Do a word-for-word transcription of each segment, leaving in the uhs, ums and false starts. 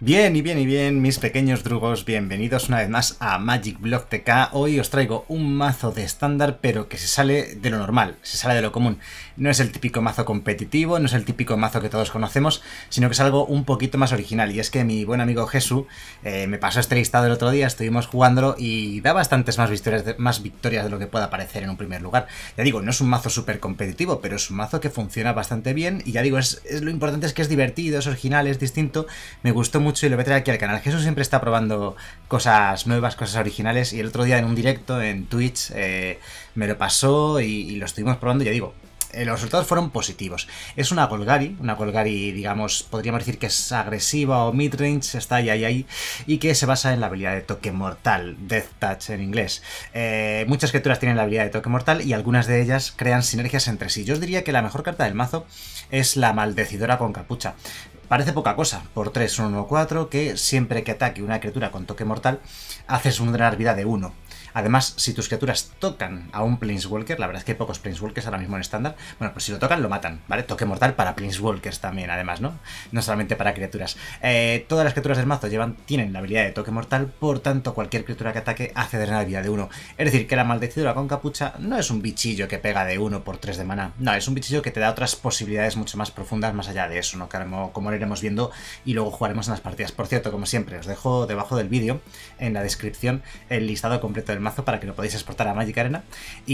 Bien y bien y bien, mis pequeños drugos, bienvenidos una vez más a Magic Block T K. Hoy os traigo un mazo de estándar, pero que se sale de lo normal, se sale de lo común. No es el típico mazo competitivo, no es el típico mazo que todos conocemos, sino que es algo un poquito más original. Y es que mi buen amigo Jesús eh, me pasó este listado el otro día, estuvimos jugándolo y da bastantes más victorias, de, más victorias de lo que pueda parecer en un primer lugar. Ya digo, no es un mazo súper competitivo, pero es un mazo que funciona bastante bien. Y ya digo, es, es lo importante es que es divertido, es original, es distinto. Me gustó mucho y lo voy a traer aquí al canal. Jesús siempre está probando cosas nuevas, cosas originales, y el otro día en un directo en Twitch eh, me lo pasó y, y lo estuvimos probando. Y ya digo, eh, los resultados fueron positivos. Es una Golgari, una Golgari, digamos, podríamos decir que es agresiva o midrange, está ahí, ahí, ahí, y que se basa en la habilidad de toque mortal, Death Touch en inglés. Eh, muchas criaturas tienen la habilidad de toque mortal y algunas de ellas crean sinergias entre sí. Yo os diría que la mejor carta del mazo es la Maldecidora con capucha. Parece poca cosa, por tres, un uno cuatro, que siempre que ataque una criatura con toque mortal, haces un drenar vida de uno. Además, si tus criaturas tocan a un Planeswalker, la verdad es que hay pocos Planeswalkers ahora mismo en estándar, bueno, pues si lo tocan, lo matan, ¿vale? Toque mortal para Planeswalkers también, además, ¿no? No solamente para criaturas. Eh, todas las criaturas del mazo llevan, tienen la habilidad de toque mortal, por tanto, cualquier criatura que ataque hace drenar vida de uno. Es decir, que la Maldecidora con capucha no es un bichillo que pega de uno por tres de maná, no, es un bichillo que te da otras posibilidades mucho más profundas más allá de eso, ¿no? Como, como lo iremos viendo y luego jugaremos en las partidas. Por cierto, como siempre, os dejo debajo del vídeo, en la descripción, el listado completo del mazo para que lo podáis exportar a Magic Arena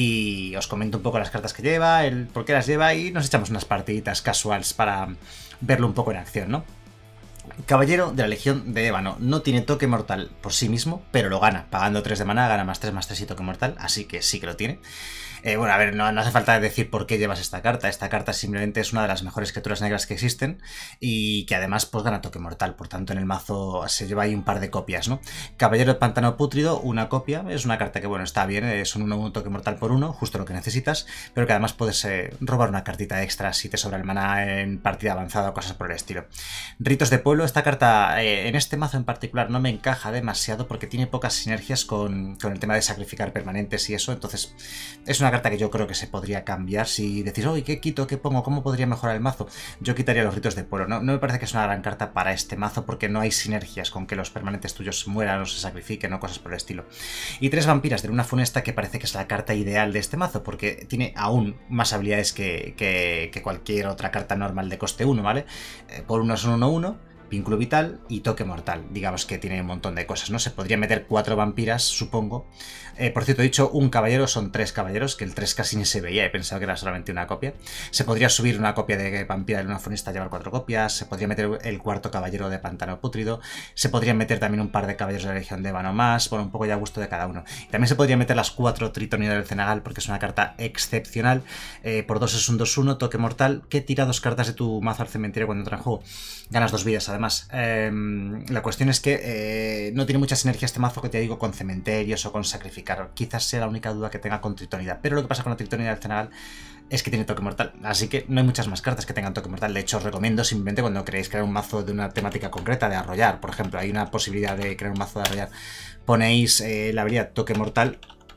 y os comento un poco las cartas que lleva, el por qué las lleva y nos echamos unas partiditas casuals para verlo un poco en acción, ¿no? Caballero de la Legión de Ébano. No tiene toque mortal por sí mismo, pero lo gana. Pagando tres de maná, gana más tres, más tres y toque mortal, así que sí que lo tiene. Eh, bueno, a ver, no, no hace falta decir por qué llevas esta carta. Esta carta simplemente es una de las mejores criaturas negras que existen y que además pues gana toque mortal. Por tanto, en el mazo se lleva ahí un par de copias, ¿no? Caballero de Pantano Pútrido, una copia. Es una carta que, bueno, está bien. Eh, son un, un toque mortal por uno, justo lo que necesitas. Pero que además puedes eh, robar una cartita extra si te sobra el maná en partida avanzada o cosas por el estilo. Ritos de Pueblo. Esta carta eh, en este mazo en particular no me encaja demasiado porque tiene pocas sinergias con, con el tema de sacrificar permanentes y eso. Entonces, es una carta que yo creo que se podría cambiar. Si decís, oye, ¿qué quito? ¿Qué pongo? ¿Cómo podría mejorar el mazo? Yo quitaría los ritos de pueblo. No, no me parece que es una gran carta para este mazo porque no hay sinergias con que los permanentes tuyos mueran o se sacrifiquen o cosas por el estilo. Y tres vampiras de luna funesta, que parece que es la carta ideal de este mazo porque tiene aún más habilidades que, que, que cualquier otra carta normal de coste uno, ¿vale? Eh, por uno es un uno uno. Vínculo vital y toque mortal. Digamos que tiene un montón de cosas, ¿no? Se podría meter cuatro vampiras, supongo. Eh, por cierto, he dicho un caballero, son tres caballeros, que el tres casi ni se veía, he pensado que era solamente una copia. Se podría subir una copia de vampira de luna funesta, llevar cuatro copias. Se podría meter el cuarto caballero de pantano pútrido. Se podrían meter también un par de caballeros de la Legión de Ébano más. Bueno, un poco ya a gusto de cada uno. Y también se podría meter las cuatro tritonidas del Cenagal, porque es una carta excepcional. Eh, por dos es un dos uno, toque mortal, que tira dos cartas de tu mazo al cementerio cuando entra en juego. Ganas dos vidas, además. Además, eh, la cuestión es que eh, no tiene mucha sinergia este mazo que te digo con cementerios o con sacrificar. Quizás sea la única duda que tenga con tritonidad. Pero lo que pasa con la tritonidad del Cenagal es que tiene toque mortal. Así que no hay muchas más cartas que tengan toque mortal. De hecho, os recomiendo simplemente cuando queréis crear un mazo de una temática concreta, de arrollar. Por ejemplo, hay una posibilidad de crear un mazo de arrollar. Ponéis eh, la habilidad toque mortal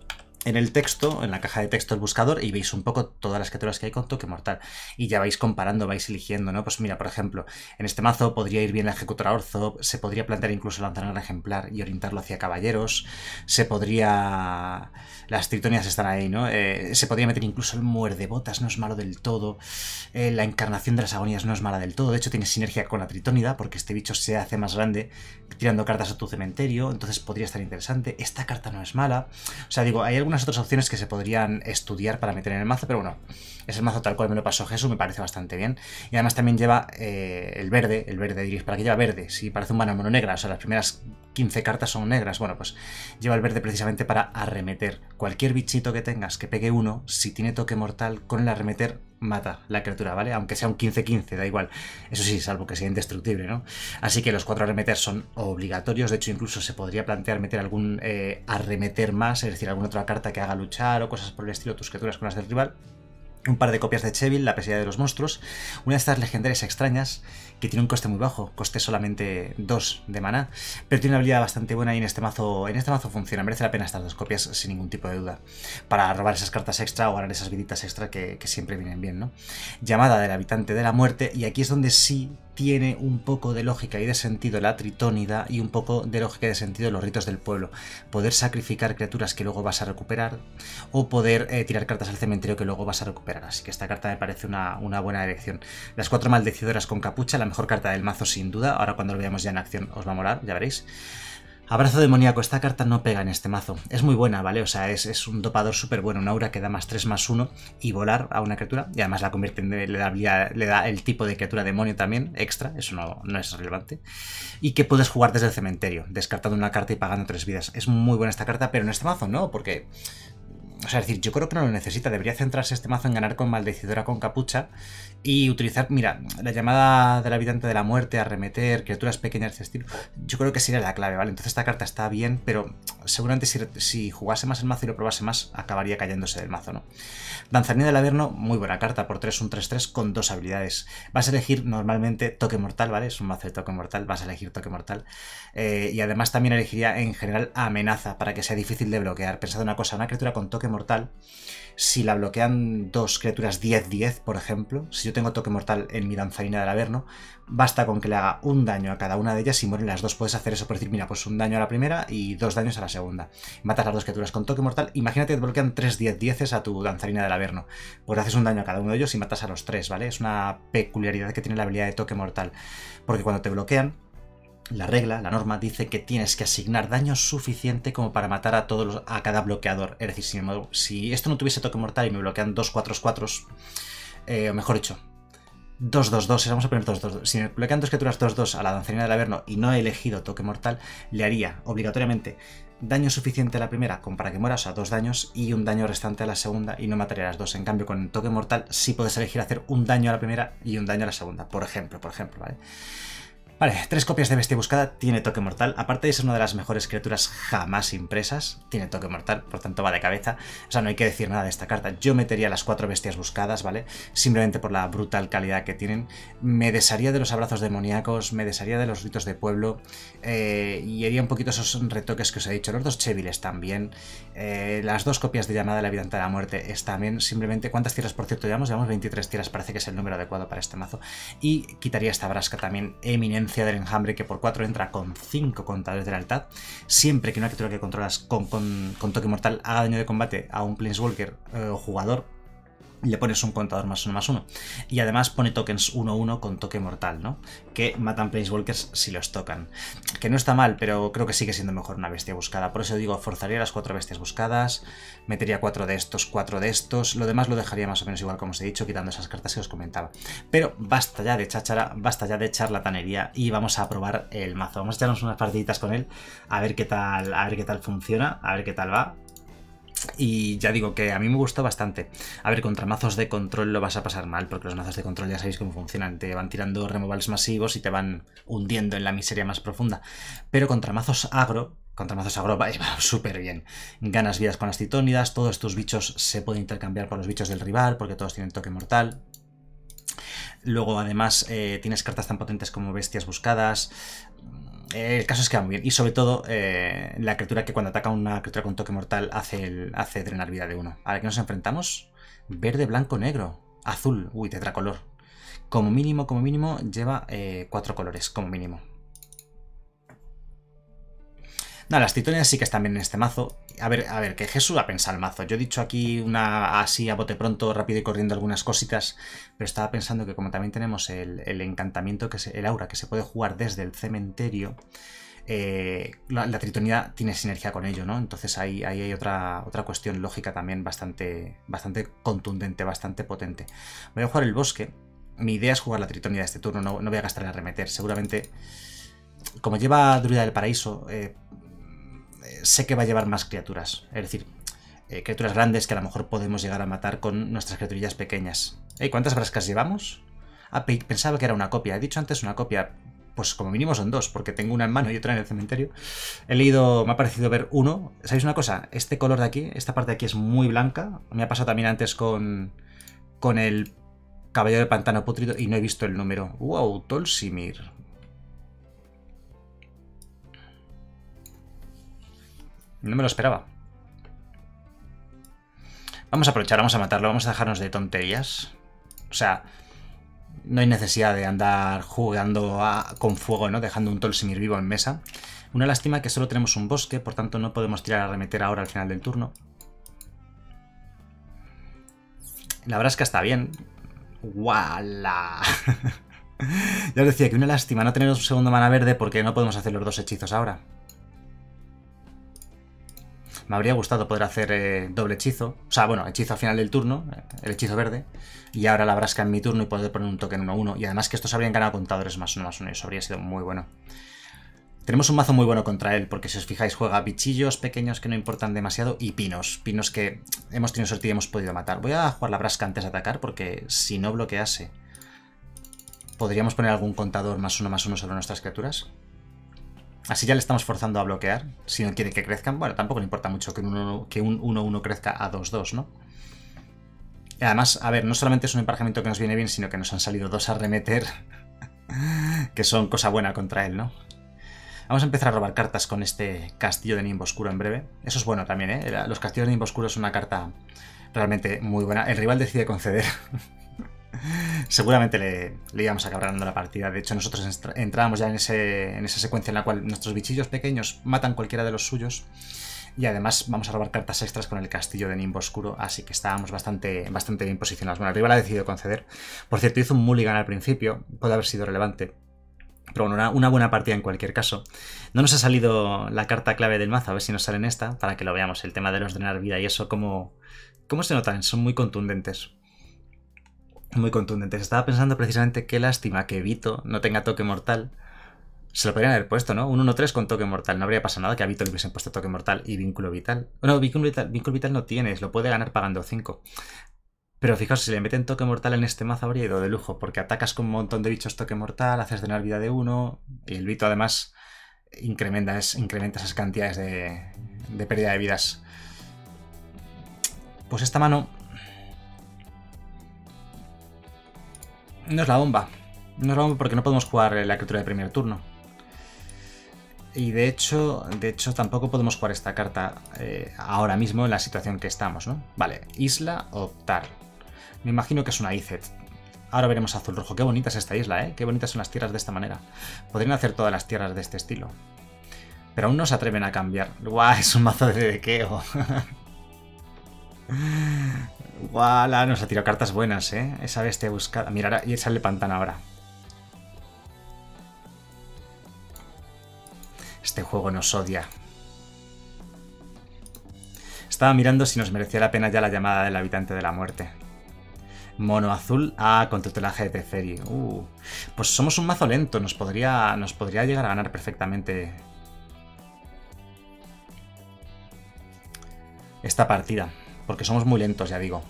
en el texto, en la caja de texto del buscador, y veis un poco todas las criaturas que hay con toque mortal. Y ya vais comparando, vais eligiendo, ¿no? Pues mira, por ejemplo, en este mazo podría ir bien la Ejecutora Orzo, se podría plantear incluso lanzar un ejemplar y orientarlo hacia caballeros, se podría... Las tritonias están ahí, ¿no? Eh, se podría meter incluso el muerdebotas, no es malo del todo. Eh, la encarnación de las agonías no es mala del todo, de hecho tiene sinergia con la tritónida, porque este bicho se hace más grande tirando cartas a tu cementerio, entonces podría estar interesante. Esta carta no es mala. O sea, digo, hay algunas otras opciones que se podrían estudiar para meter en el mazo, pero bueno, es el mazo tal cual me lo pasó Jesús, me parece bastante bien. Y además también lleva eh, el verde, el verde diréis, ¿para qué lleva verde? Si parece un mana mono negra, o sea, las primeras quince cartas son negras, bueno, pues lleva el verde precisamente para arremeter. Cualquier bichito que tengas que pegue uno, si tiene toque mortal, con el arremeter mata la criatura, ¿vale? Aunque sea un quince quince, da igual. Eso sí, salvo que sea indestructible, ¿no? Así que los cuatro arremeter son obligatorios. De hecho, incluso se podría plantear meter algún eh, arremeter más, es decir, alguna otra carta que haga luchar o cosas por el estilo tus criaturas con las del rival. Un par de copias de Chevil, la pesadilla de los monstruos. Una de estas legendarias extrañas que tiene un coste muy bajo, coste solamente dos de maná, pero tiene una habilidad bastante buena y en este mazo en este mazo funciona. Merece la pena estas dos copias sin ningún tipo de duda, para robar esas cartas extra o ganar esas viditas extra que, que siempre vienen bien, ¿no? Llamada del habitante de la muerte, y aquí es donde sí tiene un poco de lógica y de sentido la tritónida y un poco de lógica y de sentido los ritos del pueblo. Poder sacrificar criaturas que luego vas a recuperar o poder eh, tirar cartas al cementerio que luego vas a recuperar. Así que esta carta me parece una, una buena elección. Las cuatro maldecidoras con capucha, la mejor carta del mazo sin duda. Ahora cuando lo veamos ya en acción os va a molar, ya veréis. Abrazo demoníaco, esta carta no pega en este mazo. Es muy buena, ¿vale? O sea, es, es un dopador súper bueno, un aura que da más tres más uno y volar a una criatura. Y además la convierte en, le da, le da el tipo de criatura demonio también, extra, eso no, no es relevante. Y que puedes jugar desde el cementerio, descartando una carta y pagando tres vidas. Es muy buena esta carta, pero en este mazo no, porque... O sea, es decir, yo creo que no lo necesita. Debería centrarse este mazo en ganar con Maldecidora con capucha y utilizar, mira, la llamada del habitante de la muerte, arremeter, criaturas pequeñas de este estilo. Yo creo que sería la clave, ¿vale? Entonces esta carta está bien, pero seguramente si, si jugase más el mazo y lo probase más, acabaría cayéndose del mazo, ¿no? Danzanía del Averno, muy buena carta, por tres, un tres tres con dos habilidades. Vas a elegir normalmente toque mortal, ¿vale? Es un mazo de toque mortal, vas a elegir toque mortal. Eh, y además también elegiría en general amenaza, para que sea difícil de bloquear. Pensad una cosa, una criatura con toque mortal, si la bloquean dos criaturas diez diez, por ejemplo, si yo tengo toque mortal en mi danzarina del Averno, basta con que le haga un daño a cada una de ellas y mueren las dos. Puedes hacer eso por decir, mira, pues un daño a la primera y dos daños a la segunda. Matas las dos criaturas con toque mortal. Imagínate que te bloquean tres diez diez a tu danzarina del Averno. Pues haces un daño a cada uno de ellos y matas a los tres, ¿vale? Es una peculiaridad que tiene la habilidad de toque mortal. Porque cuando te bloquean, la regla, la norma, dice que tienes que asignar daño suficiente como para matar a todos los, a cada bloqueador. Es decir, si, si esto no tuviese toque mortal y me bloquean dos cuatro cuatro, eh, o mejor dicho, dos dos dos, vamos a poner dos dos dos. Si me bloquean dos criaturas dos dos a la danzarina del Averno y no he elegido toque mortal, le haría obligatoriamente daño suficiente a la primera como para que muera, o sea, dos daños, y un daño restante a la segunda y no mataría a las dos. En cambio, con toque mortal sí puedes elegir hacer un daño a la primera y un daño a la segunda, por ejemplo, por ejemplo, ¿vale? Vale, tres copias de Bestia Buscada, tiene toque mortal. Aparte de ser una de las mejores criaturas jamás impresas, tiene toque mortal, por tanto va de cabeza. O sea, no hay que decir nada de esta carta. Yo metería las cuatro Bestias Buscadas, ¿vale? Simplemente por la brutal calidad que tienen. Me desharía de los abrazos demoníacos, me desharía de los ritos de pueblo, eh, y haría un poquito esos retoques que os he dicho. Los dos Cheviles también. Eh, las dos copias de Llamada del Habitante de la Muerte están bien. Simplemente, ¿cuántas tierras, por cierto, llevamos? Llevamos veintitrés tierras, parece que es el número adecuado para este mazo. Y quitaría esta Brasca también, Eminencia del Enjambre, que por cuatro entra con cinco contadores de lealtad. Siempre que una criatura que controlas con, con, con toque mortal haga daño de combate a un Planeswalker eh, o jugador, le pones un contador más uno más uno. Y además pone tokens uno uno con toque mortal, ¿no? Que matan Planeswalkers si los tocan. Que no está mal, pero creo que sigue siendo mejor una bestia buscada. Por eso digo, forzaría las cuatro bestias buscadas, metería cuatro de estos, cuatro de estos. Lo demás lo dejaría más o menos igual como os he dicho, quitando esas cartas que os comentaba. Pero basta ya de cháchara, basta ya de charlatanería y vamos a probar el mazo. Vamos a echarnos unas partiditas con él, a ver qué tal, a ver qué tal funciona, a ver qué tal va. Y ya digo que a mí me gustó bastante. A ver, contra mazos de control lo vas a pasar mal, porque los mazos de control ya sabéis cómo funcionan. Te van tirando removals masivos y te van hundiendo en la miseria más profunda. Pero contra mazos agro, contra mazos agro va súper bien. Ganas vidas con las titónidas, todos tus bichos se pueden intercambiar por los bichos del rival, porque todos tienen toque mortal. Luego, además, eh, tienes cartas tan potentes como bestias buscadas. El caso es que va muy bien. Y sobre todo, eh, la criatura que cuando ataca una criatura con toque mortal hace, el, hace drenar vida de uno. ¿A qué nos enfrentamos? Verde, blanco, negro. Azul. Uy, tetracolor. Como mínimo, como mínimo, lleva eh, cuatro colores, como mínimo. No, las titonias sí que están bien en este mazo. A ver, a ver, que Jesús ha pensado el mazo. Yo he dicho aquí una así a bote pronto, rápido y corriendo algunas cositas, pero estaba pensando que como también tenemos el, el encantamiento, que se, el aura, que se puede jugar desde el cementerio, eh, la, la tritonía tiene sinergia con ello, ¿no? Entonces ahí, ahí hay otra, otra cuestión lógica también bastante, bastante contundente, bastante potente. Voy a jugar el bosque. Mi idea es jugar la tritonía de este turno, no, no voy a gastar en arremeter. Seguramente, como lleva Druida del Paraíso, eh, sé que va a llevar más criaturas, es decir, eh, criaturas grandes que a lo mejor podemos llegar a matar con nuestras criaturillas pequeñas. ¿Eh? ¿Cuántas brascas llevamos? Ah, pensaba que era una copia, he dicho antes una copia, pues como mínimo son dos, porque tengo una en mano y otra en el cementerio. He leído, me ha parecido ver uno. ¿Sabéis una cosa? Este color de aquí, esta parte de aquí es muy blanca, me ha pasado también antes con, con el Caballero del Pantano Pútrido y no he visto el número. ¡Wow! Tolsimir. No me lo esperaba. Vamos a aprovechar, vamos a matarlo, vamos a dejarnos de tonterías. O sea, no hay necesidad de andar jugando a, con fuego, ¿no? Dejando un Tolsimir vivo en mesa. Una lástima que solo tenemos un bosque, por tanto no podemos tirar a arremeter ahora al final del turno. La Brasca está bien. ¡Wala! Ya os decía que una lástima no tener un segundo mana verde porque no podemos hacer los dos hechizos ahora. Me habría gustado poder hacer eh, doble hechizo. O sea, bueno, hechizo al final del turno, el hechizo verde. Y ahora la Brasca en mi turno y poder poner un token uno uno. Y además que estos habrían ganado contadores más uno más uno. Y eso habría sido muy bueno. Tenemos un mazo muy bueno contra él, porque si os fijáis juega bichillos pequeños que no importan demasiado y pinos. Pinos que hemos tenido suerte y hemos podido matar. Voy a jugar la Brasca antes de atacar porque si no bloquease podríamos poner algún contador más uno más uno sobre nuestras criaturas. Así ya le estamos forzando a bloquear, si no quiere que crezcan. Bueno, tampoco le importa mucho que un uno uno crezca a dos dos, ¿no? Y además, a ver, no solamente es un emparejamiento que nos viene bien, sino que nos han salido dos a remeter, que son cosa buena contra él, ¿no? Vamos a empezar a robar cartas con este Castillo de Nimbo Oscuro en breve. Eso es bueno también, ¿eh? Los Castillos de Nimbo Oscuro es una carta realmente muy buena. El rival decide conceder. Seguramente le, le íbamos a acabar ganando la partida. De hecho, nosotros entrábamos ya en, ese, en esa secuencia en la cual nuestros bichillos pequeños matan cualquiera de los suyos. Y además vamos a robar cartas extras con el Castillo de Nimbo Oscuro. Así que estábamos bastante, bastante bien posicionados. Bueno, el rival ha decidido conceder. Por cierto, hizo un mulligan al principio. Puede haber sido relevante. Pero bueno, una, una buena partida en cualquier caso. No nos ha salido la carta clave del mazo. A ver si nos sale en esta. Para que lo veamos. El tema de los drenar vida y eso. ¿Cómo, cómo se notan? Son muy contundentes. Muy contundentes. Estaba pensando precisamente qué lástima que Vito no tenga toque mortal. Se lo podrían haber puesto, ¿no? Un uno tres con toque mortal. No habría pasado nada que a Vito le hubiesen puesto toque mortal y vínculo vital. No, vínculo vital, vínculo vital no tienes. Lo puede ganar pagando cinco. Pero fijaos, si le meten toque mortal en este mazo habría ido de lujo. Porque atacas con un montón de bichos toque mortal, haces drenar vida de uno. Y el Vito además incrementa, es, incrementa esas cantidades de, de pérdida de vidas. Pues esta mano no es la bomba. No es la bomba porque no podemos jugar la criatura de primer turno. Y de hecho, de hecho tampoco podemos jugar esta carta eh, ahora mismo en la situación que estamos, ¿no? Vale, isla optar. Me imagino que es una Izet. Ahora veremos azul rojo. Qué bonita es esta isla, ¿eh? Qué bonitas son las tierras de esta manera. Podrían hacer todas las tierras de este estilo. Pero aún no se atreven a cambiar. ¡Guau! Es un mazo de dequeo. ¡Guau! Nos ha tirado cartas buenas, ¿eh? Esa bestia buscada. Mira, y sale pantano ahora. Este juego nos odia. Estaba mirando si nos merecía la pena ya la llamada del habitante de la muerte. Mono azul. Ah, con tutelaje de Teferi. Uh, pues somos un mazo lento. Nos podría, nos podría llegar a ganar perfectamente esta partida. Porque somos muy lentos, ya digo.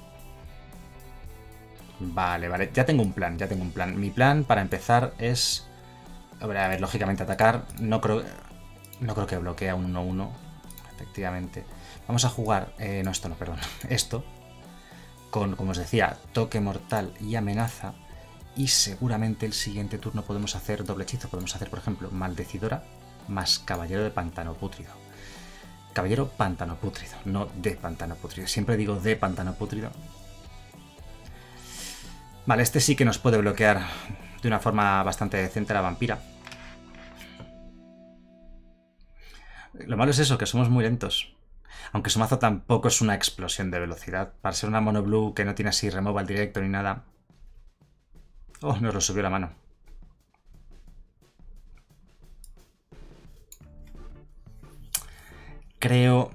Vale, vale. Ya tengo un plan, ya tengo un plan. Mi plan para empezar es... A ver, a ver, lógicamente atacar. No creo... No creo que bloquee a un uno uno. Efectivamente. Vamos a jugar... Eh, no, esto no, perdón. Esto. Con, como os decía, toque mortal y amenaza. Y seguramente el siguiente turno podemos hacer doble hechizo. Podemos hacer, por ejemplo, Maldecidora más Caballero de Pantano Pútrido. Caballero Pantano Pútrido, no de Pantano Pútrido. Siempre digo de Pantano Pútrido. Vale, este sí que nos puede bloquear de una forma bastante decente la vampira. Lo malo es eso, que somos muy lentos. Aunque su mazo tampoco es una explosión de velocidad. Para ser una mono blue que no tiene así removal directo ni nada. Oh, nos lo subió la mano. Creo...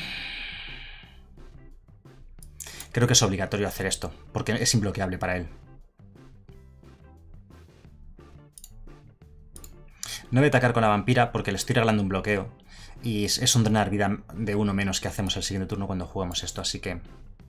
Creo que es obligatorio hacer esto, porque es imbloqueable para él. No voy a atacar con la vampira porque le estoy regalando un bloqueo. Y es, es un drenar vida de uno menos que hacemos el siguiente turno cuando jugamos esto, así que...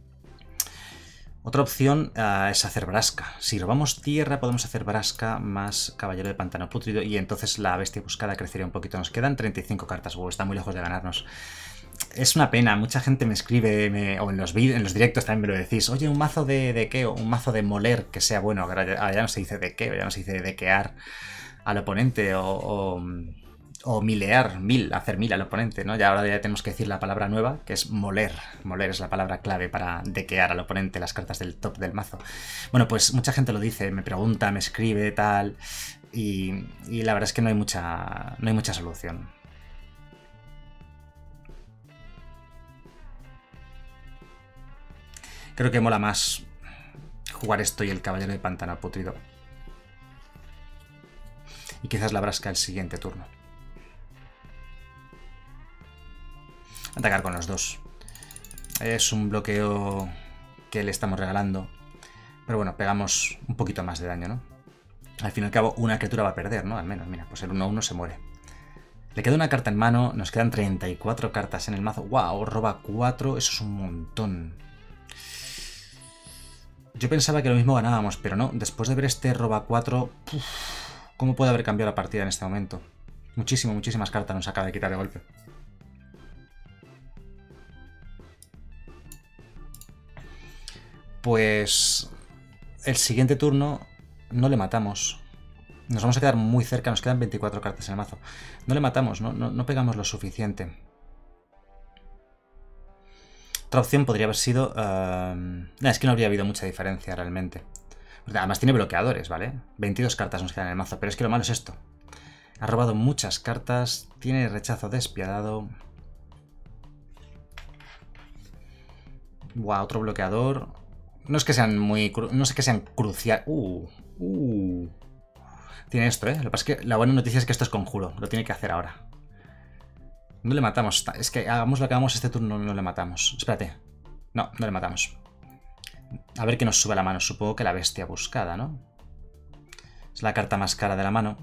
Otra opción uh, es hacer Brasca. Si robamos tierra podemos hacer Brasca más Caballero de Pantano Pútrido y entonces la bestia buscada crecería un poquito. Nos quedan treinta y cinco cartas, wow, está muy lejos de ganarnos. Es una pena, mucha gente me escribe, me, o en los, en los directos también me lo decís, oye, un mazo de dequeo, un mazo de moler que sea bueno. Ahora ya, ahora ya no se dice dequeo, ya no se dice dequear al oponente o, o, O milear, mil, hacer mil al oponente, ¿no? Ya ahora ya tenemos que decir la palabra nueva, que es moler. Moler es la palabra clave para dequear al oponente las cartas del top del mazo. Bueno, pues mucha gente lo dice, me pregunta, me escribe, tal... Y, y la verdad es que no hay mucha, no hay mucha solución. Creo que mola más jugar esto y el Caballero de Pantano Putrido. Y quizás la Brasca el siguiente turno. Atacar con los dos. Es un bloqueo que le estamos regalando. Pero bueno, pegamos un poquito más de daño, ¿no? Al fin y al cabo, una criatura va a perder, ¿no? Al menos, mira, pues el uno uno se muere. Le queda una carta en mano, nos quedan treinta y cuatro cartas en el mazo. ¡Wow! Roba cuatro, eso es un montón. Yo pensaba que lo mismo ganábamos, pero no. Después de ver este roba cuatro, uf, ¿cómo puede haber cambiado la partida en este momento? Muchísimo, muchísimas cartas nos acaba de quitar de golpe. Pues el siguiente turno no le matamos. Nos vamos a quedar muy cerca, nos quedan veinticuatro cartas en el mazo. No le matamos, no, no, no pegamos lo suficiente. Otra opción podría haber sido... Uh... No, es que no habría habido mucha diferencia realmente. Además tiene bloqueadores, ¿vale? veintidós cartas nos quedan en el mazo, pero es que lo malo es esto. Ha robado muchas cartas, tiene rechazo despiadado. Buah, otro bloqueador. No es que sean muy... No sé que sean cruciales. Uh, uh. Tiene esto, ¿eh? Lo que pasa es que la buena noticia es que esto es conjuro. Lo tiene que hacer ahora. No le matamos. Es que hagamos lo que hagamos este turno, no le matamos. Espérate. No, no le matamos. A ver qué nos sube a la mano. Supongo que la bestia buscada, ¿no? Es la carta más cara de la mano.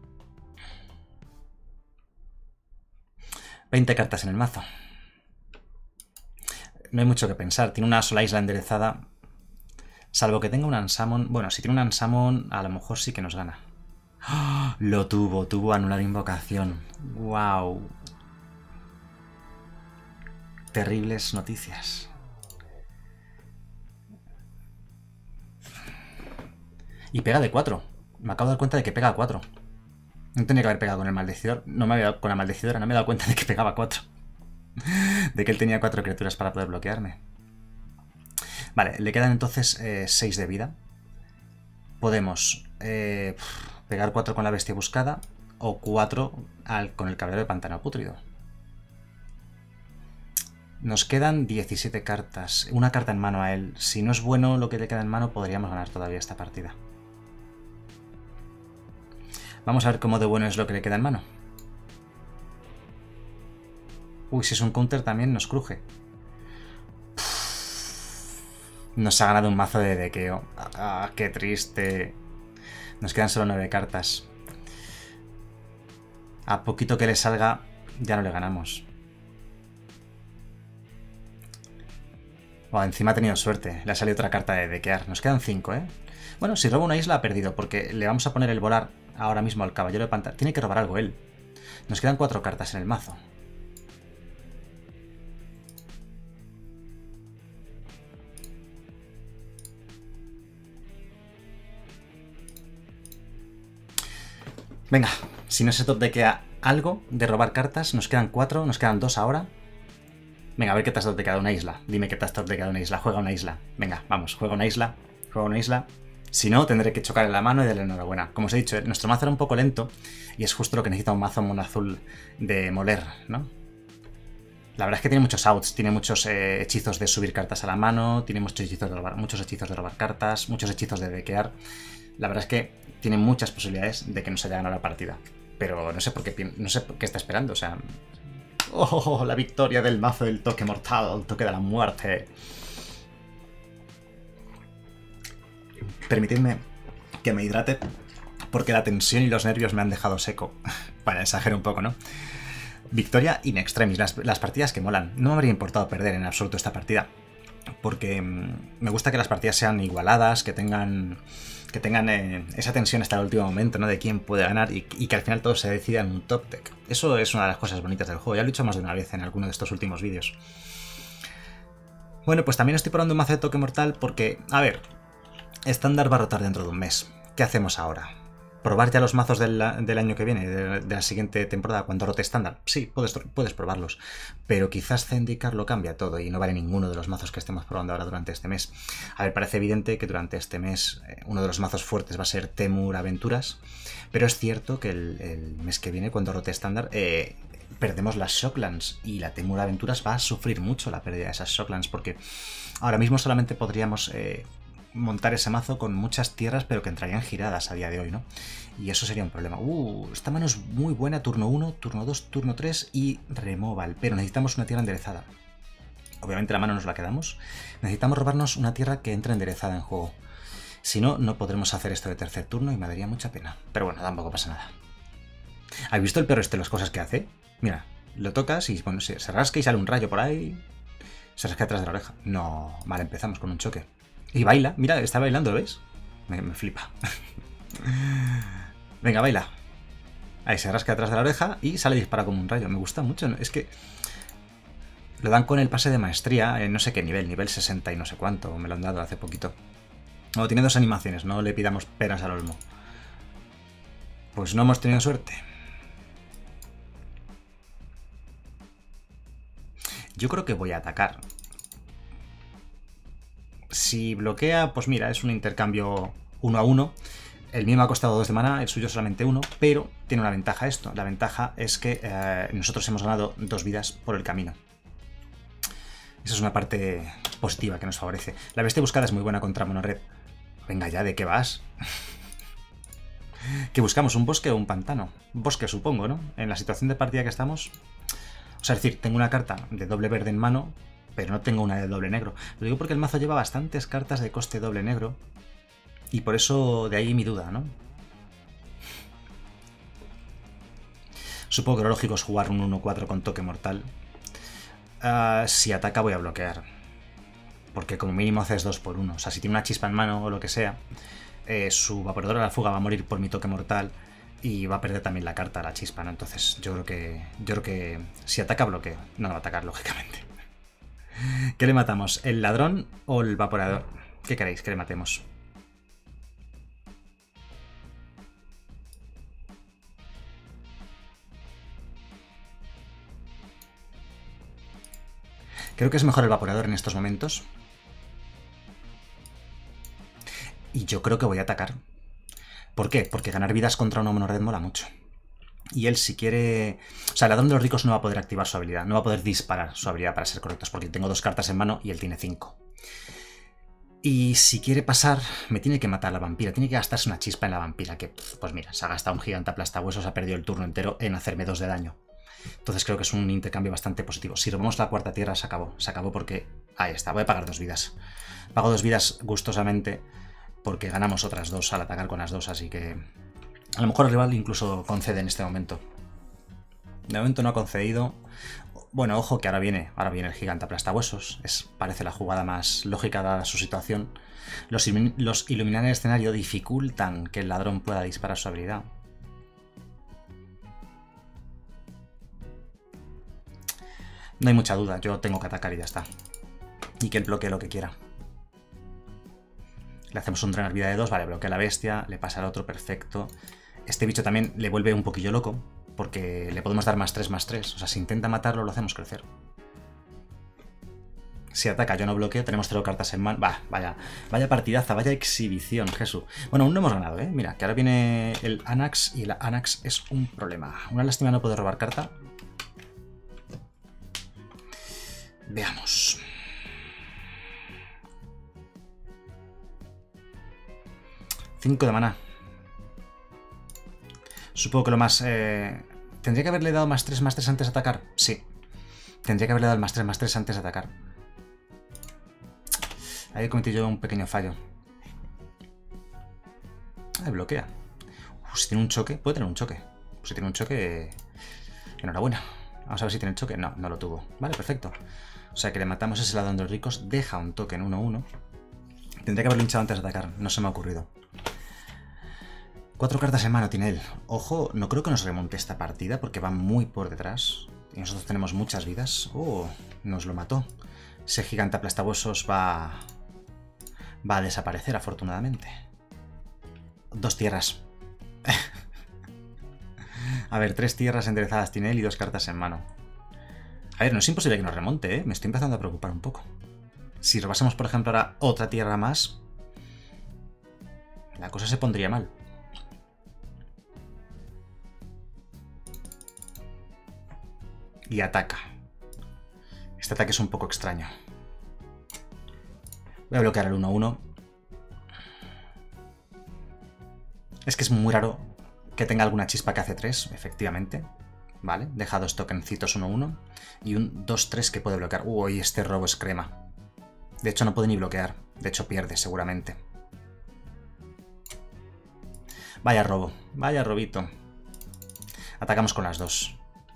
veinte cartas en el mazo. No hay mucho que pensar. Tiene una sola isla enderezada. Salvo que tenga un Ansamon. Bueno, si tiene un Ansamon, a lo mejor sí que nos gana. ¡Oh! Lo tuvo, tuvo anular invocación. ¡Wow! Terribles noticias. Y pega de cuatro. Me acabo de dar cuenta de que pega a cuatro. No tenía que haber pegado con el maldecidor. No me había dado con la maldecidora, no me he dado cuenta de que pegaba cuatro. De que él tenía cuatro criaturas para poder bloquearme. Vale, le quedan entonces eh, seis de vida. Podemos eh, pegar cuatro con la bestia buscada o cuatro al, con el Caballero de Pantano Pútrido. Nos quedan diecisiete cartas. Una carta en mano a él. Si no es bueno lo que le queda en mano, podríamos ganar todavía esta partida. Vamos a ver cómo de bueno es lo que le queda en mano. Uy, si es un counter también nos cruje. Nos ha ganado un mazo de dequeo. Ah, qué triste. Nos quedan solo nueve cartas. A poquito que le salga, ya no le ganamos. Wow, encima ha tenido suerte. Le ha salido otra carta de dequear. Nos quedan cinco, ¿eh? Bueno, si roba una isla ha perdido, porque le vamos a poner el volar ahora mismo al Caballero de Pantano. Tiene que robar algo él. Nos quedan cuatro cartas en el mazo. Venga, si no se top dequea algo de robar cartas, nos quedan cuatro, nos quedan dos ahora. Venga, a ver qué te has top dequeado una isla. Dime que te has top dequeado una isla, juega una isla. Venga, vamos, juega una isla, juega una isla. Si no, tendré que chocar en la mano y darle enhorabuena. Como os he dicho, nuestro mazo era un poco lento y es justo lo que necesita un mazo mono azul de moler, ¿no? La verdad es que tiene muchos outs, tiene muchos eh, hechizos de subir cartas a la mano, tiene muchos hechizos de robar, muchos hechizos de robar cartas, muchos hechizos de dequear. La verdad es que tiene muchas posibilidades de que nos haya ganado la partida. Pero no sé por qué, no sé por qué está esperando, o sea... ¡Oh, la victoria del mazo del toque mortal, el toque de la muerte! Permitidme que me hidrate, porque la tensión y los nervios me han dejado seco. Para exagerar un poco, ¿no? Victoria in extremis, las, las partidas que molan. No me habría importado perder en absoluto esta partida, porque mmm, me gusta que las partidas sean igualadas, que tengan... que tengan eh, esa tensión hasta el último momento, ¿no? De quién puede ganar y, y que al final todo se decida en un top deck. Eso es una de las cosas bonitas del juego. Ya lo he dicho más de una vez en alguno de estos últimos vídeos. Bueno, pues también estoy probando un mazo de toque mortal porque, a ver, estándar va a rotar dentro de un mes. ¿Qué hacemos ahora? ¿Probar ya los mazos del, del año que viene, de, de la siguiente temporada, cuando rote estándar? Sí, puedes, puedes probarlos. Pero quizás Zendikar lo cambia todo y no vale ninguno de los mazos que estemos probando ahora durante este mes. A ver, parece evidente que durante este mes eh, uno de los mazos fuertes va a ser Temur Aventuras, pero es cierto que el, el mes que viene, cuando rote estándar, eh, perdemos las Shocklands y la Temur Aventuras va a sufrir mucho la pérdida de esas Shocklands porque ahora mismo solamente podríamos... Eh, montar ese mazo con muchas tierras, pero que entrarían giradas a día de hoy, ¿no? Y eso sería un problema. Uh, esta mano es muy buena, turno uno, turno dos, turno tres y removal, pero necesitamos una tierra enderezada. Obviamente la mano nos la quedamos. Necesitamos robarnos una tierra que entre enderezada en juego. Si no, no podremos hacer esto de tercer turno y me daría mucha pena. Pero bueno, tampoco pasa nada. ¿Has visto el perro este las cosas que hace? Mira, lo tocas y bueno, se, se rasca y sale un rayo por ahí. Se rasca detrás de la oreja. No, vale, empezamos con un choque. Y baila, mira, está bailando, ¿lo ves? Me, me flipa. Venga, baila. Ahí se rasca detrás de la oreja y sale disparado como un rayo. Me gusta mucho, ¿no? Es que lo dan con el pase de maestría en no sé qué nivel, nivel sesenta y no sé cuánto. Me lo han dado hace poquito. O tiene dos animaciones, no le pidamos peras al olmo. Pues no hemos tenido suerte. Yo creo que voy a atacar. Si bloquea, pues mira, es un intercambio uno a uno. El mío me ha costado dos de maná, el suyo solamente uno, pero tiene una ventaja esto. La ventaja es que eh, nosotros hemos ganado dos vidas por el camino. Esa es una parte positiva que nos favorece. La bestia buscada es muy buena contra monored. Venga ya, ¿de qué vas? ¿Que buscamos un bosque o un pantano? Bosque, supongo, ¿no? En la situación de partida que estamos... O sea, es decir, tengo una carta de doble verde en mano, pero no tengo una de doble negro. Lo digo porque el mazo lleva bastantes cartas de coste doble negro. Y por eso de ahí mi duda, ¿no? Supongo que lo lógico es jugar un uno cuatro con toque mortal. Uh, si ataca voy a bloquear. Porque como mínimo haces dos por uno. O sea, si tiene una chispa en mano o lo que sea, eh, su vaporadora de la fuga va a morir por mi toque mortal. Y va a perder también la carta, la chispa, ¿no? Entonces yo creo que, yo creo que si ataca bloqueo. No, no va a atacar, lógicamente. ¿Qué le matamos? ¿El ladrón o el vaporador? ¿Qué queréis que le matemos? Creo que es mejor el vaporador en estos momentos. Y yo creo que voy a atacar. ¿Por qué? Porque ganar vidas contra una monored mola mucho. Y él si quiere... O sea, el ladrón de los ricos no va a poder activar su habilidad. No va a poder disparar su habilidad para ser correctos. Porque tengo dos cartas en mano y él tiene cinco. Y si quiere pasar, me tiene que matar a la vampira. Tiene que gastarse una chispa en la vampira. Que, pues mira, se ha gastado un gigante aplastahuesos. Ha perdido el turno entero en hacerme dos de daño. Entonces creo que es un intercambio bastante positivo. Si robamos la cuarta tierra, se acabó. Se acabó porque... Ahí está, voy a pagar dos vidas. Pago dos vidas gustosamente porque ganamos otras dos al atacar con las dos, así que... A lo mejor el rival incluso concede en este momento. De momento no ha concedido. Bueno, ojo que ahora viene, ahora viene el gigante aplastahuesos. Es, parece la jugada más lógica dada su situación. Los, los iluminar el escenario dificultan que el ladrón pueda disparar su habilidad. No hay mucha duda, yo tengo que atacar y ya está. Y que él bloquee lo que quiera. Le hacemos un drenar vida de dos, vale, bloquea a la bestia, le pasa al otro, perfecto. Este bicho también le vuelve un poquillo loco, porque le podemos dar más tres, más tres. O sea, si intenta matarlo, lo hacemos crecer. Si ataca, yo no bloqueo, tenemos cero cartas en mano. Va, vaya, vaya partidaza, vaya exhibición, Jesús. Bueno, aún no hemos ganado, ¿eh? Mira, que ahora viene el Anax y el Anax es un problema. Una lástima no poder robar carta. Veamos. cinco de maná. Supongo que lo más... Eh... ¿Tendría que haberle dado más tres, más tres antes de atacar? Sí. Tendría que haberle dado el más tres, más tres antes de atacar. Ahí he cometido yo un pequeño fallo. Ah, bloquea. Uf, si tiene un choque, puede tener un choque. Si tiene un choque... Enhorabuena. Vamos a ver si tiene el choque. No, no lo tuvo. Vale, perfecto. O sea que le matamos ese ladrón de los ricos. Deja un toque en uno uno. Tendría que haberlo hinchado antes de atacar. No se me ha ocurrido. Cuatro cartas en mano tiene él. Ojo, no creo que nos remonte esta partida porque va muy por detrás. Y nosotros tenemos muchas vidas. Oh, nos lo mató. Ese gigante aplastahuesos va... Va a desaparecer, afortunadamente. Dos tierras. A ver, tres tierras enderezadas tiene él y dos cartas en mano. A ver, no es imposible que nos remonte, ¿eh? Me estoy empezando a preocupar un poco. Si robásemos, por ejemplo, ahora otra tierra más, la cosa se pondría mal. Y ataca. Este ataque es un poco extraño. Voy a bloquear el uno uno. Es que es muy raro que tenga alguna chispa que hace tres, efectivamente. Vale, deja dos tokencitos uno uno. Y un dos tres que puede bloquear. Uy, este robo es crema. De hecho, no puede ni bloquear. De hecho, pierde, seguramente. Vaya robo. Vaya robito. Atacamos con las dos.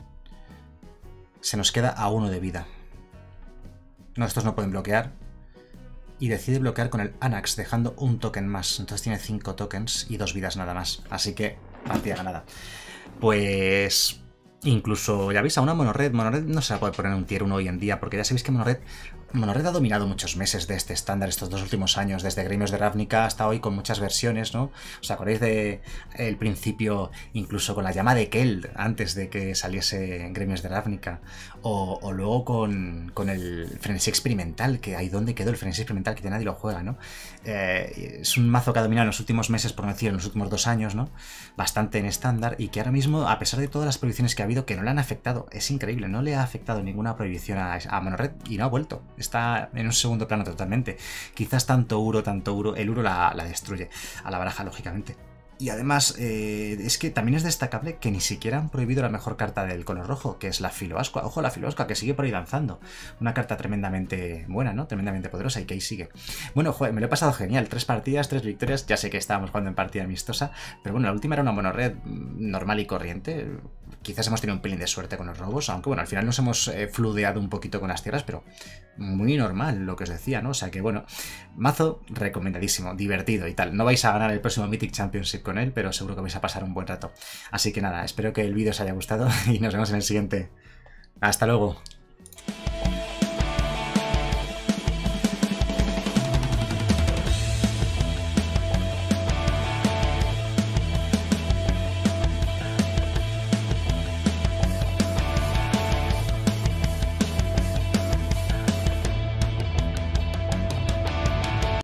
Se nos queda a uno de vida. No, estos no pueden bloquear. Y decide bloquear con el Anax, dejando un token más. Entonces tiene cinco tokens y dos vidas nada más. Así que, partida ganada. Pues... incluso, ya veis, a una Monored. Monored no se la puede poner en un tier uno hoy en día, porque ya sabéis que Monored, Monored ha dominado muchos meses de este estándar estos dos últimos años, desde Gremios de Ravnica hasta hoy, con muchas versiones, ¿no? ¿Os acordáis de el principio, incluso con la llama de Keld, antes de que saliese Gremios de Ravnica? O, o luego con, con el frenesí experimental, que ahí donde quedó el frenesí experimental, que ya nadie lo juega, ¿no? Eh, es un mazo que ha dominado en los últimos meses, por no decir en los últimos dos años, ¿no? Bastante en estándar, y que ahora mismo, a pesar de todas las prohibiciones que ha habido, que no le han afectado, es increíble, no le ha afectado ninguna prohibición a, a Monored y no ha vuelto. Está en un segundo plano totalmente. Quizás tanto Uro, tanto Uro, el Uro la, la destruye a la baraja, lógicamente. Y además, eh, es que también es destacable que ni siquiera han prohibido la mejor carta del color rojo, que es la Filoascua. Ojo, la Filoascua, que sigue por ahí danzando. Una carta tremendamente buena, ¿no? Tremendamente poderosa, y que ahí sigue. Bueno, joder, me lo he pasado genial. Tres partidas, tres victorias. Ya sé que estábamos jugando en partida amistosa, pero bueno, la última era una monored normal y corriente. Quizás hemos tenido un pelín de suerte con los robos, aunque bueno, al final nos hemos eh, fludeado un poquito con las tierras, pero muy normal lo que os decía, ¿no? O sea que bueno, mazo recomendadísimo, divertido y tal. No vais a ganar el próximo Mythic Championship con él, pero seguro que vais a pasar un buen rato. Así que nada, espero que el vídeo os haya gustado y nos vemos en el siguiente. Hasta luego.